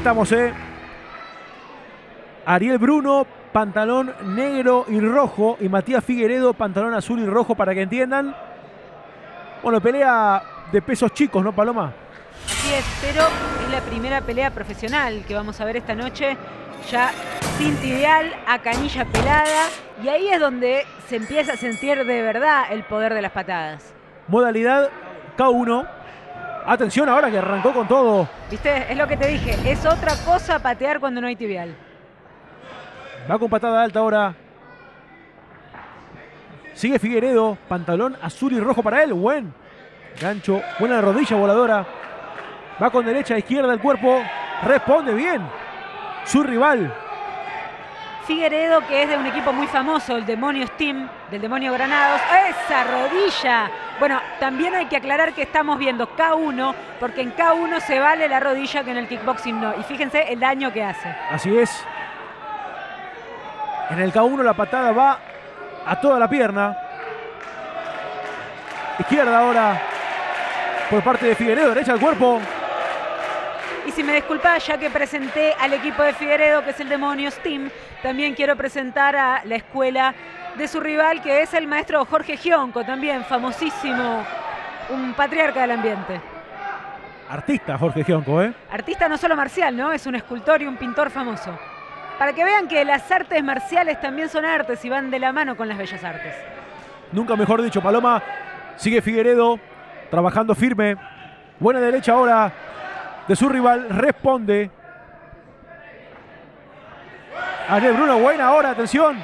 estamos, Ariel Bruno, pantalón negro y rojo. Y Matías Figueredo, pantalón azul y rojo, para que entiendan. Bueno, pelea de pesos chicos, ¿no, Paloma? Así es, pero es la primera pelea profesional que vamos a ver esta noche. Ya sin tibial, a canilla pelada. Y ahí es donde se empieza a sentir de verdad el poder de las patadas. Modalidad K1. Atención ahora que arrancó con todo. ¿Viste? Es lo que te dije. Es otra cosa patear cuando no hay tibial. Va con patada alta ahora. Sigue Figueredo. Pantalón azul y rojo para él. Buen gancho. Buena rodilla voladora. Va con derecha a izquierda el cuerpo. Responde bien su rival. Figueredo, que es de un equipo muy famoso, el Demonios Team, del Demonio Granados. ¡Esa rodilla! Bueno, también hay que aclarar que estamos viendo K1, porque en K1 se vale la rodilla, que en el kickboxing no. Y fíjense el daño que hace. Así es. En el K1 la patada va a toda la pierna. Izquierda ahora por parte de Figueredo, derecha al cuerpo. Y si me disculpas, ya que presenté al equipo de Figueredo, que es el Demonios Team, también quiero presentar a la escuela de su rival, que es el maestro Jorge Gionco, también famosísimo, un patriarca del ambiente. Artista Jorge Gionco, Artista no solo marcial, ¿no? Es un escultor y un pintor famoso. Para que vean que las artes marciales también son artes y van de la mano con las bellas artes. Nunca mejor dicho, Paloma. Sigue Figueredo trabajando firme. Buena derecha ahora de su rival. Responde Ariel Bruno. Buena ahora, atención.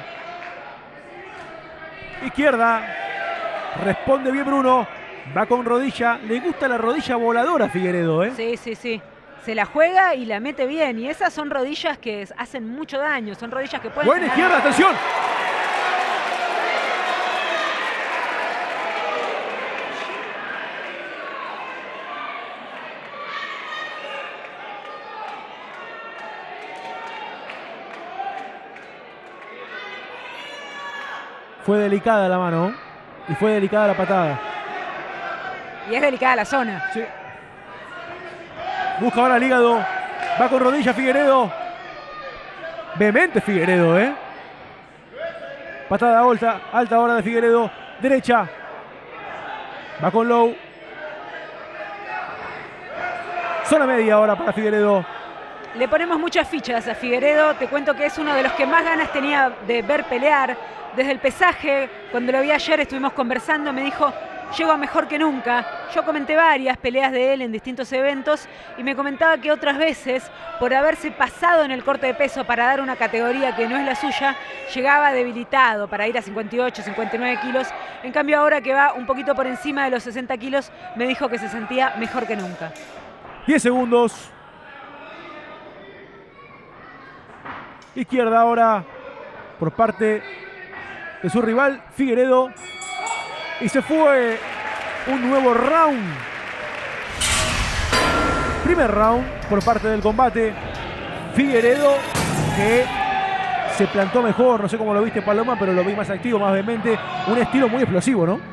Izquierda. Responde bien Bruno. Va con rodilla. Le gusta la rodilla voladora a Figueredo, Sí, sí, sí. Se la juega y la mete bien. Y esas son rodillas que hacen mucho daño. Son rodillas que pueden... Buena izquierda, atención. Fue delicada la mano y fue delicada la patada. Y es delicada la zona. Sí. Busca ahora el hígado. Va con rodilla Figueredo. Vehemente Figueredo, Patada alta ahora de Figueredo. Derecha. Va con low. Zona media ahora para Figueredo. Le ponemos muchas fichas a Figueredo. Te cuento que es uno de los que más ganas tenía de ver pelear. Desde el pesaje, cuando lo vi ayer, estuvimos conversando, me dijo, llego a mejor que nunca. Yo comenté varias peleas de él en distintos eventos y me comentaba que otras veces, por haberse pasado en el corte de peso para dar una categoría que no es la suya, llegaba debilitado para ir a 58, 59 kilos. En cambio, ahora que va un poquito por encima de los 60 kilos, me dijo que se sentía mejor que nunca. 10 segundos. Izquierda ahora por parte de su rival Figueredo. Y se fue un nuevo round. Primer round por parte del combate. Figueredo, que se plantó mejor. No sé cómo lo viste, Paloma, pero lo vi más activo, más vehemente. Un estilo muy explosivo, ¿no?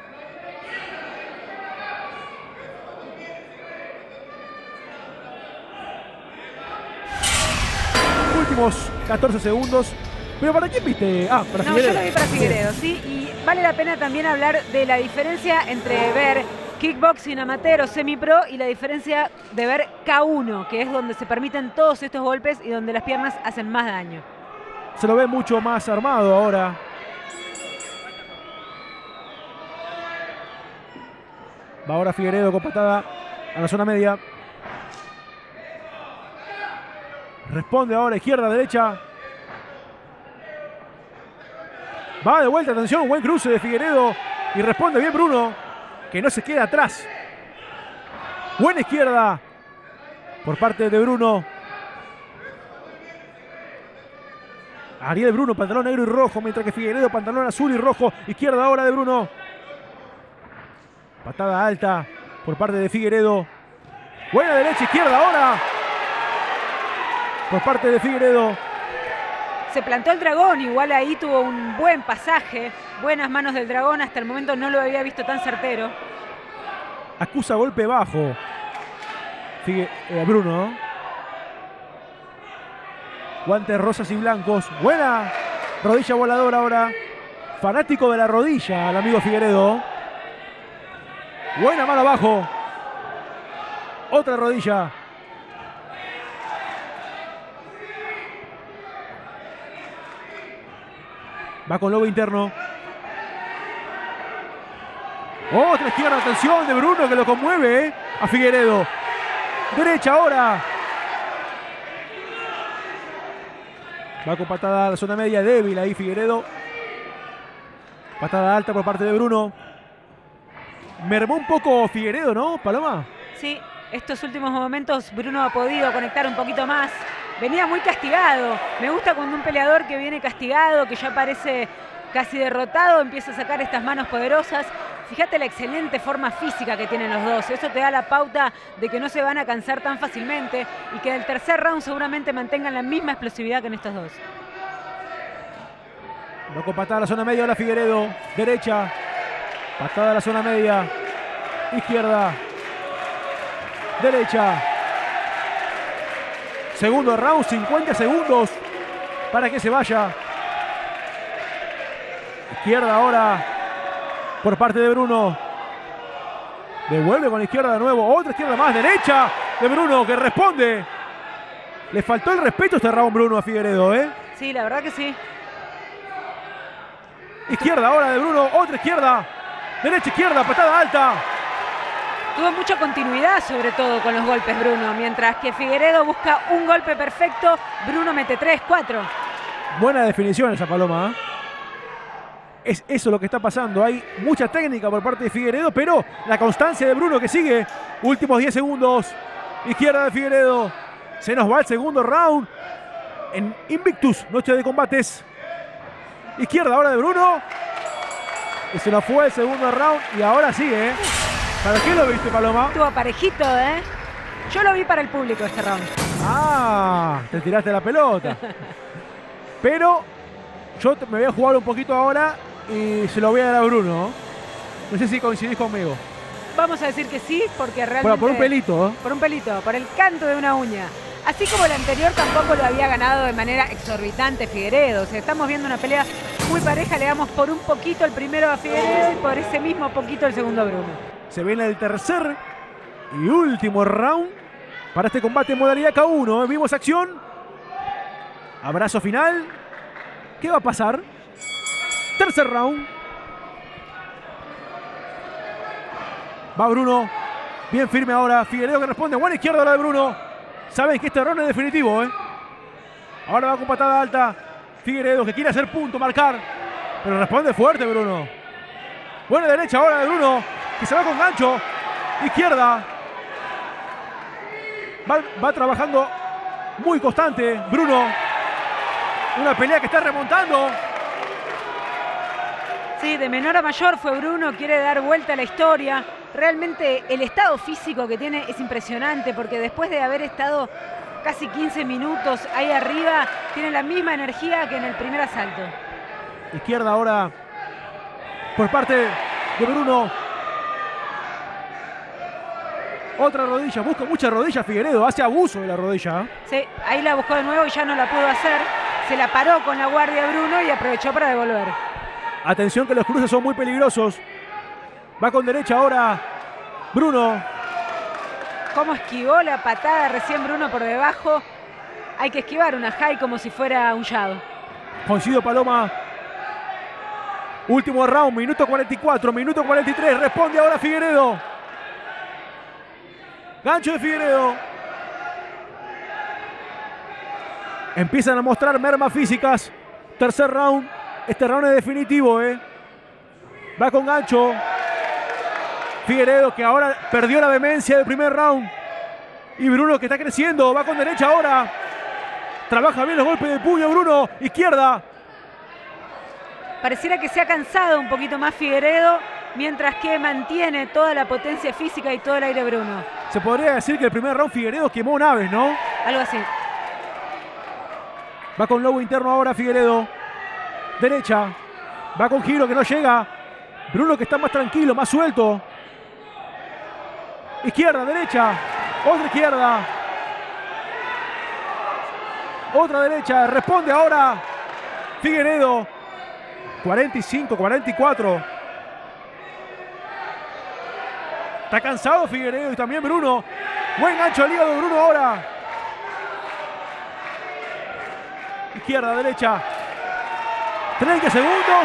Últimos 14 segundos. ¿Pero para quién viste? Ah, para Figueredo. No, yo lo vi para Figueredo, sí. Y vale la pena también hablar de la diferencia entre ver kickboxing amateur o semi-pro y la diferencia de ver K1, que es donde se permiten todos estos golpes y donde las piernas hacen más daño. Se lo ve mucho más armado ahora. Va ahora Figueredo con patada a la zona media. Responde ahora izquierda, derecha. Va de vuelta, atención, buen cruce de Figueredo. Y responde bien Bruno, que no se queda atrás. Buena izquierda por parte de Bruno. Ariel Bruno, pantalón negro y rojo, mientras que Figueredo, pantalón azul y rojo. Izquierda ahora de Bruno. Patada alta por parte de Figueredo. Buena derecha, izquierda ahora por parte de Figueredo. Se plantó el dragón, igual ahí tuvo un buen pasaje. Buenas manos del dragón, hasta el momento no lo había visto tan certero. Acusa golpe bajo Bruno, ¿no? Guantes rosas y blancos. Buena rodilla voladora ahora. Fanático de la rodilla, el amigo Figueredo. Buena mano abajo. Otra rodilla. Va con lobo interno. Otra izquierda, atención de Bruno que lo conmueve a Figueredo. Derecha ahora. Va con patada a la zona media, débil ahí Figueredo. Patada alta por parte de Bruno. Mermó un poco Figueredo, ¿no, Paloma? Sí, estos últimos momentos Bruno ha podido conectar un poquito más. Venía muy castigado. Me gusta cuando un peleador que viene castigado, que ya parece casi derrotado, empieza a sacar estas manos poderosas. Fíjate la excelente forma física que tienen los dos. Eso te da la pauta de que no se van a cansar tan fácilmente y que en el tercer round seguramente mantengan la misma explosividad que en estos dos. Va con patada a la zona media ahora Figueredo. Derecha. Patada a la zona media. Izquierda. Derecha. Segundo round, 50 segundos para que se vaya. Izquierda ahora por parte de Bruno. Devuelve con la izquierda de nuevo. Otra izquierda más. Derecha de Bruno que responde. Le faltó el respeto este round Bruno a Figueredo, ¿eh? Sí, la verdad que sí. Izquierda ahora de Bruno. Otra izquierda. Derecha, izquierda, patada alta. Tuvo mucha continuidad, sobre todo con los golpes Bruno. Mientras que Figueredo busca un golpe perfecto, Bruno mete 3, 4. Buena definición esa, Paloma, ¿eh? Es eso lo que está pasando. Hay mucha técnica por parte de Figueredo, pero la constancia de Bruno que sigue. Últimos 10 segundos. Izquierda de Figueredo. Se nos va el segundo round en Invictus, noche de combates. Izquierda ahora de Bruno. Y se nos fue el segundo round y ahora sigue, ¿eh? ¿Para qué lo viste, Paloma? Estuvo parejito, ¿eh? Yo lo vi para el público este round. Ah, te tiraste la pelota. Pero yo me voy a jugar un poquito ahora y se lo voy a dar a Bruno. No sé si coincidís conmigo. Vamos a decir que sí, porque realmente... Bueno, por un pelito, ¿eh? Por un pelito, por el canto de una uña. Así como el anterior tampoco lo había ganado de manera exorbitante Figueredo. O sea, estamos viendo una pelea muy pareja. Le damos por un poquito el primero a Figueredo y por ese mismo poquito el segundo a Bruno. Se viene el tercer y último round para este combate en modalidad K1. Vimos acción. Abrazo final. ¿Qué va a pasar? Tercer round. Va Bruno. Bien firme ahora. Figueredo que responde. Buena izquierda ahora de Bruno. Saben que este round es definitivo, ¿eh? Ahora va con patada alta. Figueredo que quiere hacer punto, marcar. Pero responde fuerte Bruno. Buena derecha ahora de Bruno. Que se va con gancho. Izquierda. Va trabajando muy constante Bruno. Una pelea que está remontando. Sí, de menor a mayor fue Bruno. Quiere dar vuelta a la historia. Realmente el estado físico que tiene es impresionante porque después de haber estado casi 15 minutos ahí arriba, tiene la misma energía que en el primer asalto. Izquierda ahora por parte de Bruno. Otra rodilla, busca mucha rodilla Figueredo, hace abuso de la rodilla. Sí, ahí la buscó de nuevo y ya no la pudo hacer. Se la paró con la guardia Bruno y aprovechó para devolver. Atención que los cruces son muy peligrosos. Va con derecha ahora Bruno. Cómo esquivó la patada recién Bruno por debajo. Hay que esquivar una high como si fuera un shadow. Coincido, Paloma. Último round, minuto 44, minuto 43. Responde ahora Figueredo. Gancho de Figueredo. Empiezan a mostrar mermas físicas. Tercer round. Este round es definitivo, ¿eh? Va con gancho. Figueredo que ahora perdió la vehemencia del primer round. Y Bruno que está creciendo. Va con derecha ahora. Trabaja bien los golpes de puño Bruno. Izquierda. Pareciera que se ha cansado un poquito más Figueredo, mientras que mantiene toda la potencia física y todo el aire Bruno. Se podría decir que el primer round Figueredo quemó naves, ¿no? Algo así. Va con lobo interno ahora Figueredo. Derecha. Va con giro que no llega. Bruno que está más tranquilo, más suelto. Izquierda, derecha. Otra izquierda. Otra derecha. Responde ahora Figueiredo. 45-44. Está cansado Figueiredo y también Bruno. Buen gancho al hígado de Bruno ahora. Izquierda, derecha. 30 segundos.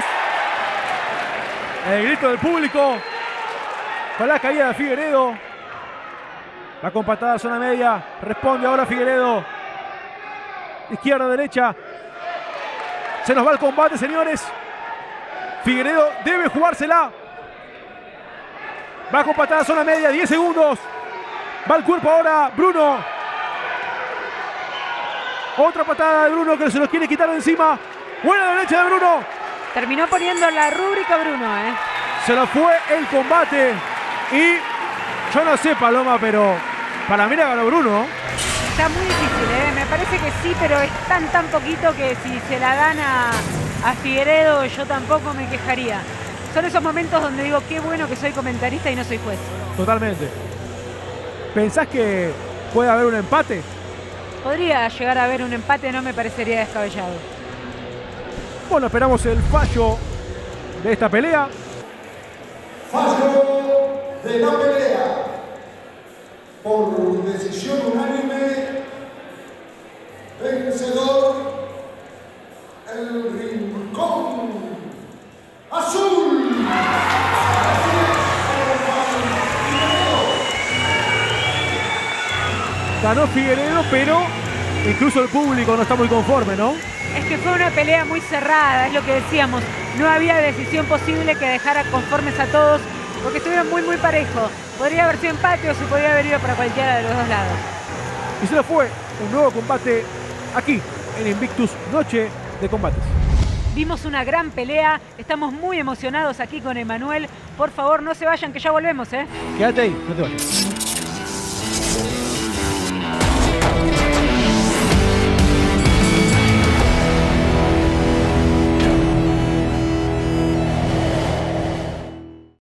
El grito del público. Con la caída de Figueiredo. Va con patada a zona media. Responde ahora Figueiredo. Izquierda, derecha. Se nos va el combate, señores. Figueiredo debe jugársela. Va con patada a zona media. 10 segundos. Va el cuerpo ahora Bruno. Otra patada de Bruno que se los quiere quitar de encima. Buena derecha de Bruno. Terminó poniendo la rúbrica Bruno, Se lo fue el combate. Y yo no sé, Paloma, pero para mí la ganó Bruno. Está muy difícil, me parece que sí, pero es tan poquito que si se la dan a Figueiredo yo tampoco me quejaría. Son esos momentos donde digo, qué bueno que soy comentarista y no soy juez. Totalmente. ¿Pensás que puede haber un empate? Podría llegar a haber un empate, no me parecería descabellado. Bueno, esperamos el fallo de esta pelea. Fallo de la pelea. Por decisión unánime, vencedor, el Rincón Azul. Ganó Figueiredo, pero incluso el público no está muy conforme, ¿no? Es que fue una pelea muy cerrada, es lo que decíamos. No había decisión posible que dejara conformes a todos, porque estuvieron muy parejos. Podría haber sido empate o se podría haber ido para cualquiera de los dos lados. Y se lo fue un nuevo combate aquí en Invictus Noche de Combates. Vimos una gran pelea, estamos muy emocionados aquí con Emanuel. Por favor, no se vayan que ya volvemos, Quédate ahí, no te vayas.